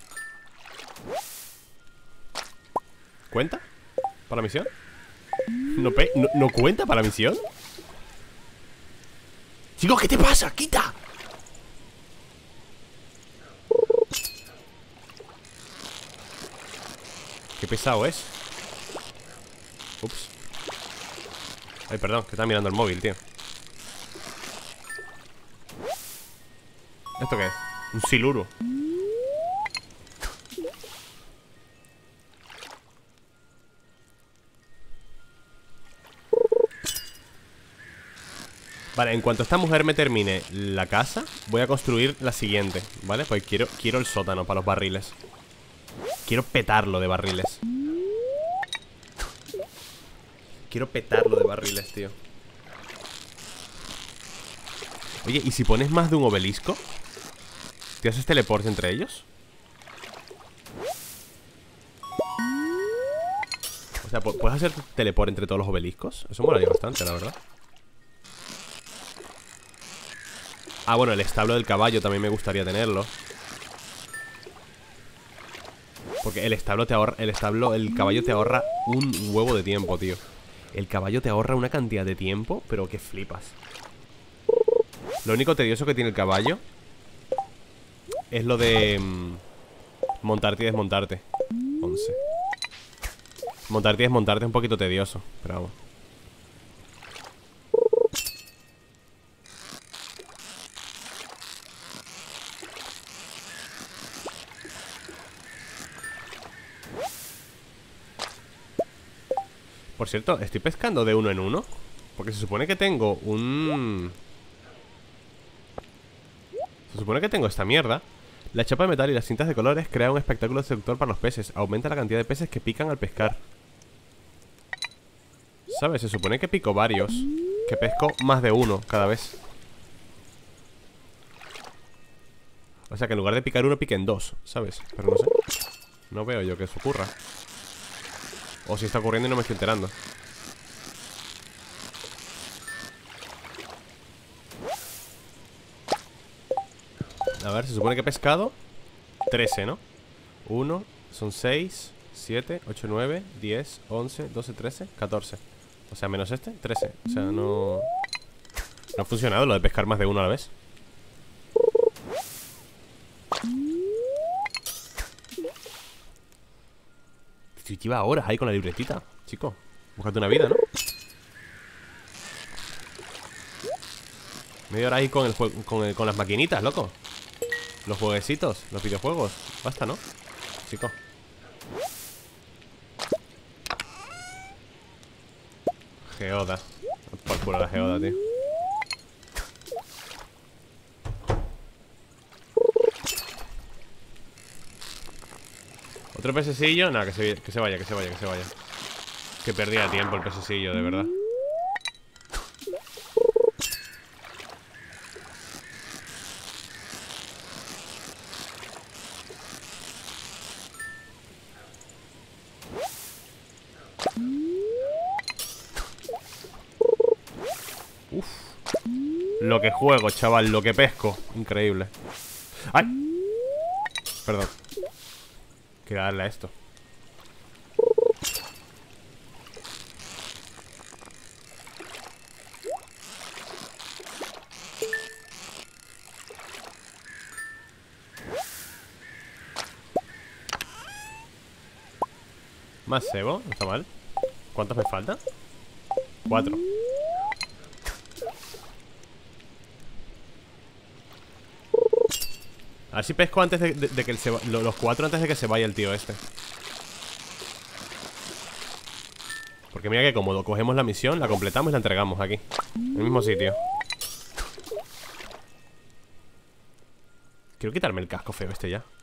¿Cuenta? ¿Para la misión? ¿No cuenta para la misión? Chicos, ¿qué te pasa? ¡Quita! Qué pesado es. Ups. Ay, perdón, que está mirando el móvil, tío. ¿Esto qué es? Un siluro. Vale, en cuanto esta mujer me termine la casa, voy a construir la siguiente, ¿vale? Pues quiero el sótano para los barriles. Quiero petarlo de barriles. Quiero petarlo de barriles, tío. Oye, ¿y si pones más de un obelisco? ¿Te haces teleporte entre ellos? O sea, ¿puedes hacer teleport entre todos los obeliscos? Eso molaría bastante, la verdad. Ah, bueno, el establo del caballo también me gustaría tenerlo. Porque el caballo te ahorra un huevo de tiempo, tío. El caballo te ahorra una cantidad de tiempo, pero que flipas. Lo único tedioso que tiene el caballo es lo de montarte y desmontarte. 11. Montarte y desmontarte es un poquito tedioso, pero vamos. Por cierto, estoy pescando de uno en uno. Porque se supone que tengo Se supone que tengo esta mierda. La chapa de metal y las cintas de colores crea un espectáculo seductor para los peces. Aumenta la cantidad de peces que pican al pescar. ¿Sabes? Se supone que pico varios. Que pesco más de uno cada vez. O sea que en lugar de picar uno, piquen dos, ¿sabes? Pero no sé. No veo yo que eso ocurra. O si está ocurriendo y no me estoy enterando. A ver, se supone que he pescado 13, ¿no? 1, son 6, 7, 8, 9, 10, 11, 12, 13, 14. O sea, menos este, 13. O sea, no... No ha funcionado lo de pescar más de uno a la vez. Lleva horas ahí con la libretita, chico. Búscate una vida, ¿no? Media hora ahí con el juego, con las maquinitas, loco. Los jueguecitos, los videojuegos. Basta, ¿no? Chico. Geoda. Por culo la geoda, tío. Otro pececillo. Nada, que se vaya, que se vaya, que se vaya. Que perdía tiempo el pececillo, de verdad. Uf. Lo que juego, chaval, lo que pesco. Increíble. ¡Ay! Perdón. Quiero darle a esto. Más cebo, no está mal. ¿Cuántos me faltan? 4. A ver si pesco antes de que los 4 antes de que se vaya el tío este. Porque mira que cómodo. Cogemos la misión, la completamos y la entregamos aquí, en el mismo sitio. Quiero quitarme el casco feo este ya.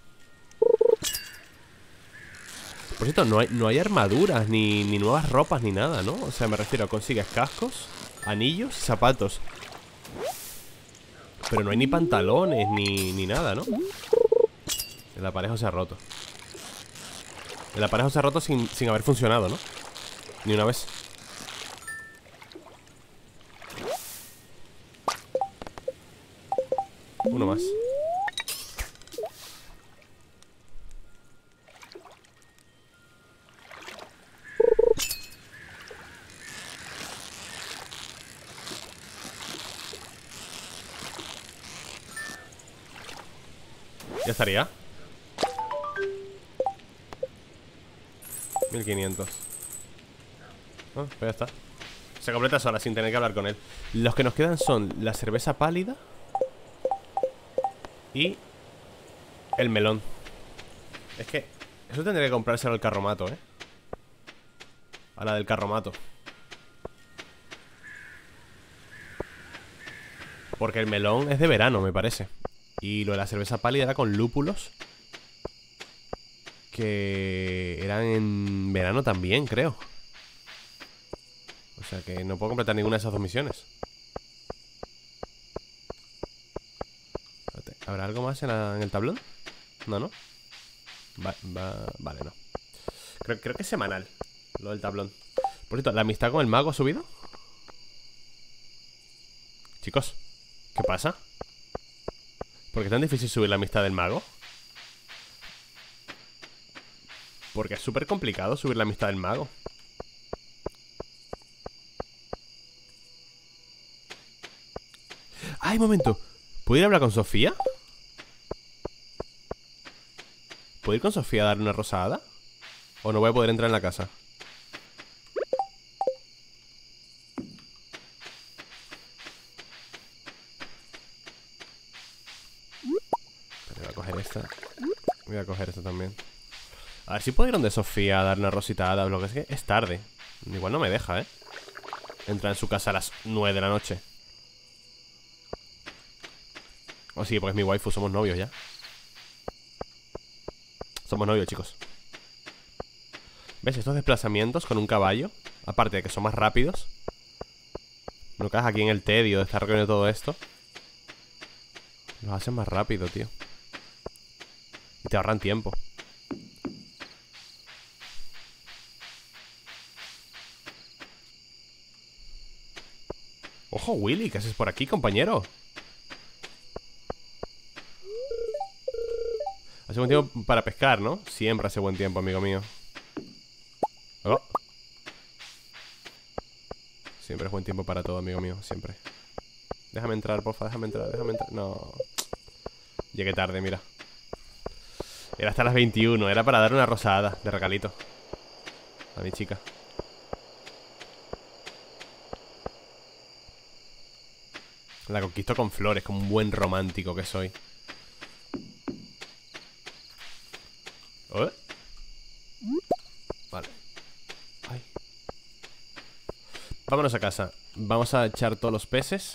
Por cierto, no hay armaduras, ni nuevas ropas, ni nada, ¿no? O sea, me refiero a consigues cascos, anillos y zapatos. Pero no hay ni pantalones, ni nada, ¿no? El aparejo se ha roto. El aparejo se ha roto sin haber funcionado, ¿no? Ni una vez. Uno más. Ya estaría. 1500. Pues ya está. Se completa sola sin tener que hablar con él. Los que nos quedan son la cerveza pálida y el melón. Es que eso tendría que comprárselo al carromato, ¿eh? A la del carromato. Porque el melón es de verano, me parece. Y lo de la cerveza pálida era con lúpulos, que eran en verano también, creo. O sea que no puedo completar ninguna de esas 2 misiones. ¿Habrá algo más en el tablón? No, ¿no? Vale, no. Creo que es semanal lo del tablón. Por cierto, ¿la amistad con el mago ha subido? Chicos, ¿qué pasa? ¿Por qué es tan difícil subir la amistad del mago? Porque es súper complicado subir la amistad del mago. ¡Ay, momento! ¿Puedo ir a hablar con Sofía? ¿Puedo ir con Sofía a darle una rosada? ¿O no voy a poder entrar en la casa? Voy a coger esta. Voy a coger esta también. A ver si puedo ir donde Sofía a dar una rositada. Lo que es que es tarde. Igual no me deja, ¿eh? Entrar en su casa a las 9 de la noche. Oh, sí, porque es mi waifu, somos novios ya. Somos novios, chicos. ¿Ves? Estos desplazamientos con un caballo, aparte de que son más rápidos, no caes aquí en el tedio de estar recorriendo todo esto. Los hacen más rápido, tío. Y te ahorran tiempo. ¡Ojo, Willy! ¿Qué haces por aquí, compañero? Hace buen tiempo para pescar, ¿no? Siempre hace buen tiempo, amigo mío. Oh. Siempre es buen tiempo para todo, amigo mío. Siempre. Déjame entrar, porfa, déjame entrar. No. Llegué tarde, mira. Era hasta las 21. Era para dar una rosada de regalito a mi chica. La conquisto con flores, como un buen romántico que soy. ¿Eh? Vale. Ay. Vámonos a casa. Vamos a echar todos los peces.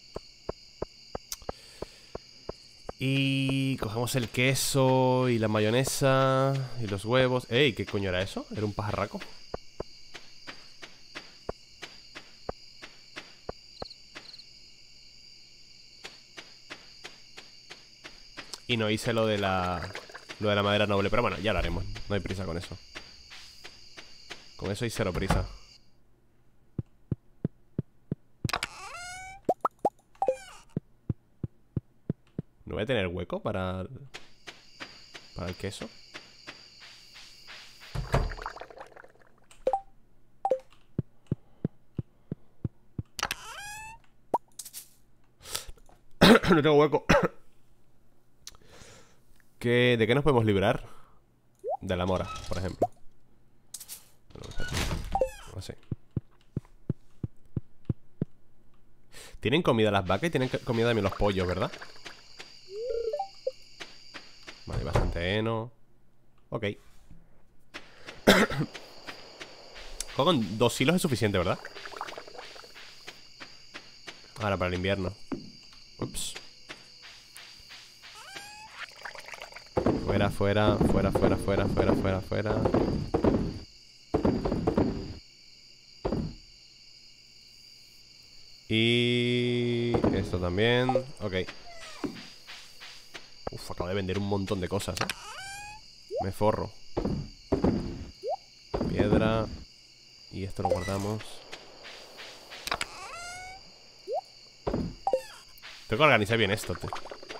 Y cogemos el queso y la mayonesa y los huevos. ¡Ey! ¿Qué coño era eso? ¿Era un pajarraco? Y no hice lo de la madera noble. Pero bueno, ya lo haremos. No hay prisa con eso. Con eso hay cero prisa. ¿No voy a tener hueco para el queso? No tengo hueco. ¿De qué nos podemos librar? De la mora, por ejemplo. Así. Tienen comida las vacas y tienen comida también los pollos, ¿verdad? Vale, bastante heno. Ok. Con 2 hilos es suficiente, ¿verdad? Ahora para el invierno. Ups. Fuera, fuera, fuera, fuera, fuera, fuera, fuera, fuera. Y esto también. Ok. Uf, acabo de vender un montón de cosas, ¿eh? Me forro. Piedra. Y esto lo guardamos. Tengo que organizar bien esto, tío.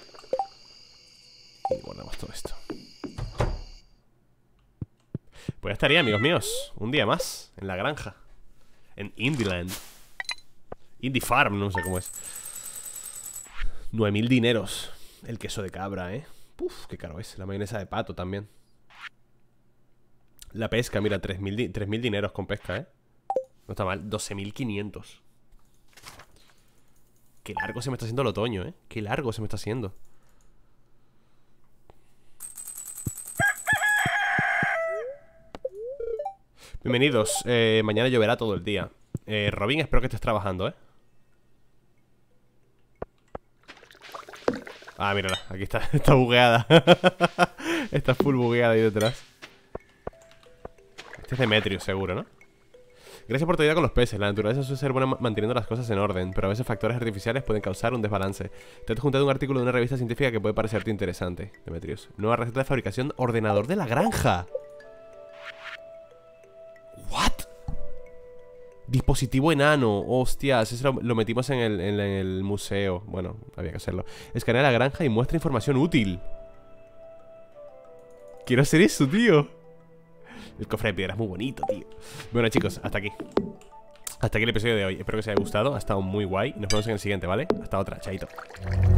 Y guardamos todo esto. Pues ya estaría, amigos míos. Un día más en la granja. En Indieland. Indie Farm, no sé cómo es. 9.000 dineros. El queso de cabra, ¿eh? Uf, qué caro es. La mayonesa de pato también. La pesca, mira, 3.000 dineros con pesca, ¿eh? No está mal, 12.500. Qué largo se me está haciendo el otoño, ¿eh? Qué largo se me está haciendo. Bienvenidos, mañana lloverá todo el día. Robin, espero que estés trabajando, ¿eh? Ah, mírala, aquí está, está bugueada. Está full bugueada ahí detrás. Este es Demetrius, seguro, ¿no? Gracias por tu ayuda con los peces. La naturaleza suele ser buena manteniendo las cosas en orden, pero a veces factores artificiales pueden causar un desbalance. Te he juntado un artículo de una revista científica que puede parecerte interesante, Demetrius. Nueva receta de fabricación, ordenador de la granja. ¿What? Dispositivo enano. Hostias, eso lo metimos en el museo. Bueno, había que hacerlo. Escanea la granja y muestra información útil. Quiero hacer eso, tío. El cofre de piedra es muy bonito, tío. Bueno, chicos, hasta aquí. Hasta aquí el episodio de hoy. Espero que os haya gustado. Ha estado muy guay. Nos vemos en el siguiente, ¿vale? Hasta otra, chaito.